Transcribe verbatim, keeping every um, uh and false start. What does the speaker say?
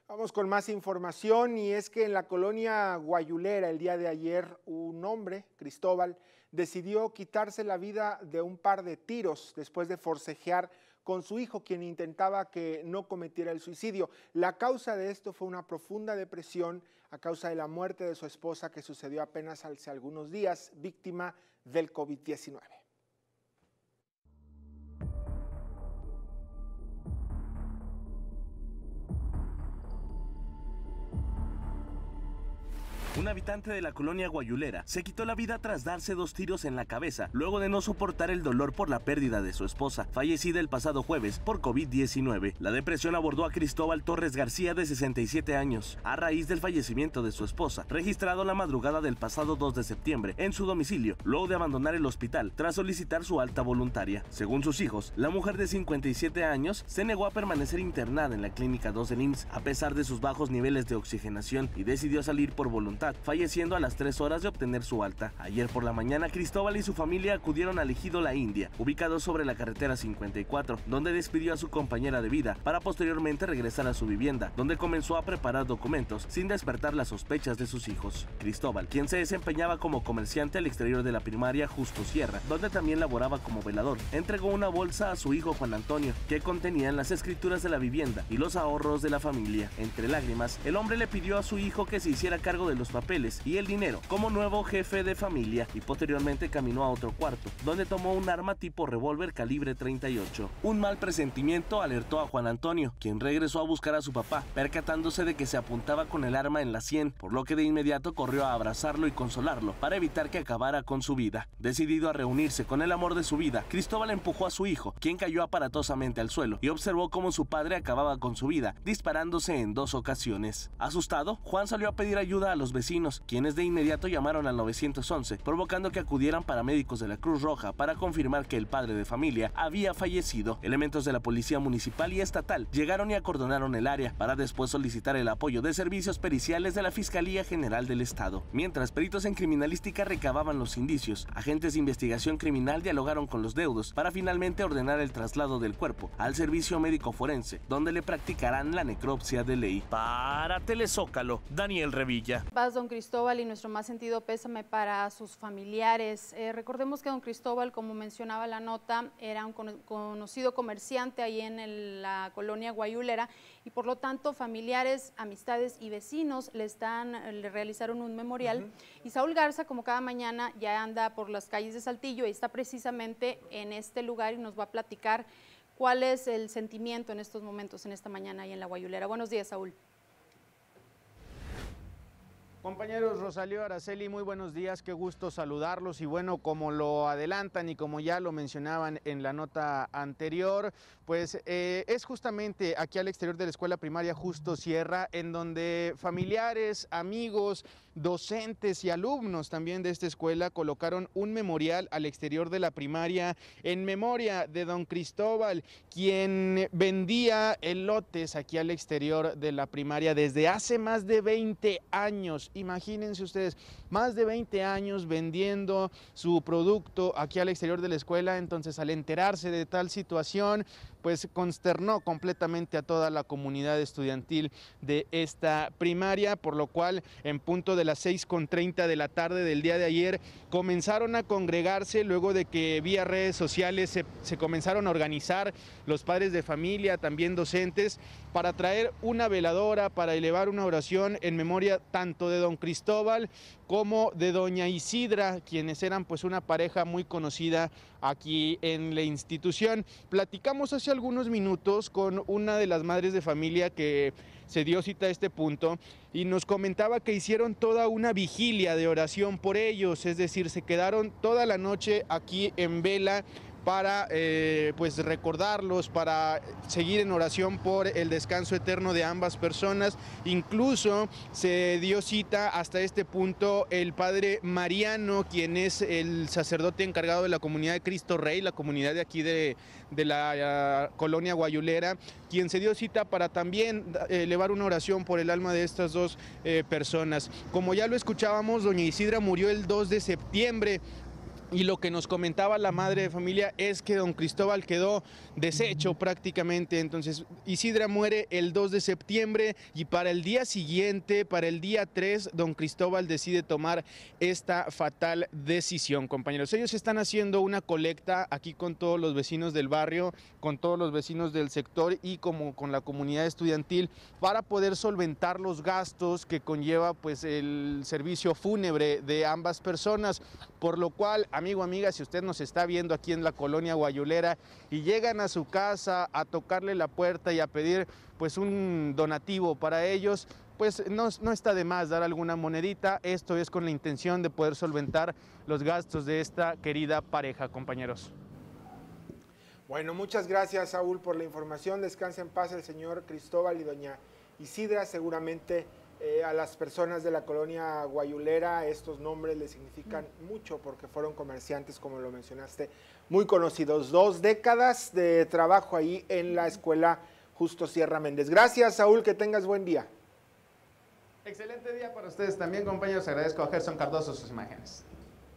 Vamos con más información y es que en la colonia Guayulera el día de ayer un hombre, Cristóbal, decidió quitarse la vida de un par de tiros después de forcejear con su hijo, quien intentaba que no cometiera el suicidio. La causa de esto fue una profunda depresión a causa de la muerte de su esposa que sucedió apenas hace algunos días, víctima del COVID diecinueve. Un habitante de la colonia Guayulera se quitó la vida tras darse dos tiros en la cabeza, luego de no soportar el dolor por la pérdida de su esposa, fallecida el pasado jueves por COVID diecinueve. La depresión abordó a Cristóbal Torres García, de sesenta y siete años, a raíz del fallecimiento de su esposa, registrado la madrugada del pasado dos de septiembre en su domicilio, luego de abandonar el hospital tras solicitar su alta voluntaria. Según sus hijos, la mujer de cincuenta y siete años se negó a permanecer internada en la clínica dos del I M S S a pesar de sus bajos niveles de oxigenación y decidió salir por voluntad, falleciendo a las tres horas de obtener su alta. Ayer por la mañana, Cristóbal y su familia acudieron al ejido La India, ubicado sobre la carretera cincuenta y cuatro, donde despidió a su compañera de vida para posteriormente regresar a su vivienda, donde comenzó a preparar documentos sin despertar las sospechas de sus hijos. Cristóbal, quien se desempeñaba como comerciante al exterior de la primaria Justo Sierra, donde también laboraba como velador, entregó una bolsa a su hijo Juan Antonio, que contenían las escrituras de la vivienda y los ahorros de la familia. Entre lágrimas, el hombre le pidió a su hijo que se hiciera cargo de los papeles y el dinero como nuevo jefe de familia y posteriormente caminó a otro cuarto, donde tomó un arma tipo revólver calibre treinta y ocho. Un mal presentimiento alertó a Juan Antonio, quien regresó a buscar a su papá, percatándose de que se apuntaba con el arma en la sien, por lo que de inmediato corrió a abrazarlo y consolarlo para evitar que acabara con su vida. Decidido a reunirse con el amor de su vida, Cristóbal empujó a su hijo, quien cayó aparatosamente al suelo y observó cómo su padre acababa con su vida, disparándose en dos ocasiones. Asustado, Juan salió a pedir ayuda a los vecinos, quienes de inmediato llamaron al nueve once, provocando que acudieran paramédicos de la Cruz Roja para confirmar que el padre de familia había fallecido. Elementos de la policía municipal y estatal llegaron y acordonaron el área para después solicitar el apoyo de servicios periciales de la Fiscalía General del Estado. Mientras peritos en criminalística recababan los indicios, agentes de investigación criminal dialogaron con los deudos para finalmente ordenar el traslado del cuerpo al servicio médico forense, donde le practicarán la necropsia de ley. Para Telezócalo, Daniel Revilla. Paz, don Cristóbal, y nuestro más sentido pésame para sus familiares. Eh, recordemos que don Cristóbal, como mencionaba la nota, era un con conocido comerciante ahí en el, la colonia Guayulera y por lo tanto familiares, amistades y vecinos le, están, le realizaron un memorial. Uh-huh. Y Saúl Garza, como cada mañana, ya anda por las calles de Saltillo y está precisamente en este lugar y nos va a platicar cuál es el sentimiento en estos momentos, en esta mañana ahí en la Guayulera. Buenos días, Saúl. Compañeros, Rosalío, Araceli, muy buenos días, qué gusto saludarlos y bueno, como lo adelantan y como ya lo mencionaban en la nota anterior, pues eh, es justamente aquí al exterior de la escuela primaria Justo Sierra, en donde familiares, amigos, docentes y alumnos también de esta escuela colocaron un memorial al exterior de la primaria en memoria de don Cristóbal, quien vendía elotes aquí al exterior de la primaria desde hace más de veinte años. Imagínense ustedes, más de veinte años vendiendo su producto aquí al exterior de la escuela. Entonces, al enterarse de tal situación, pues consternó completamente a toda la comunidad estudiantil de esta primaria, por lo cual en punto de las seis con treinta de la tarde del día de ayer comenzaron a congregarse luego de que vía redes sociales se, se comenzaron a organizar los padres de familia, también docentes, para traer una veladora, para elevar una oración en memoria tanto de don Cristóbal como de doña Isidra, quienes eran pues una pareja muy conocida aquí en la institución. Platicamos hace algunos minutos con una de las madres de familia que se dio cita a este punto y nos comentaba que hicieron toda una vigilia de oración por ellos, es decir, se quedaron toda la noche aquí en vela para eh, pues recordarlos, para seguir en oración por el descanso eterno de ambas personas. Incluso se dio cita hasta este punto el padre Mariano, quien es el sacerdote encargado de la comunidad de Cristo Rey, la comunidad de aquí de, de la uh, colonia Guayulera, quien se dio cita para también eh, elevar una oración por el alma de estas dos eh, personas. Como ya lo escuchábamos, doña Isidra murió el dos de septiembre. Y lo que nos comentaba la madre de familia es que don Cristóbal quedó deshecho prácticamente. Entonces Isidra muere el dos de septiembre y para el día siguiente, para el día tres, don Cristóbal decide tomar esta fatal decisión, compañeros. Ellos están haciendo una colecta aquí con todos los vecinos del barrio, con todos los vecinos del sector y como con la comunidad estudiantil para poder solventar los gastos que conlleva pues el servicio fúnebre de ambas personas, por lo cual, amigo, amiga, si usted nos está viendo aquí en la colonia Guayulera y llegan a su casa a tocarle la puerta y a pedir pues un donativo para ellos, pues no, no está de más dar alguna monedita. Esto es con la intención de poder solventar los gastos de esta querida pareja, compañeros. Bueno, muchas gracias, Saúl, por la información. Descansa en paz el señor Cristóbal y doña Isidra. Seguramente eh, a las personas de la colonia Guayulera estos nombres les significan mucho porque fueron comerciantes, como lo mencionaste, muy conocidos. Dos décadas de trabajo ahí en la escuela Justo Sierra Méndez. Gracias, Saúl, que tengas buen día. Excelente día para ustedes también, compañeros. Agradezco a Gerson Cardoso sus imágenes.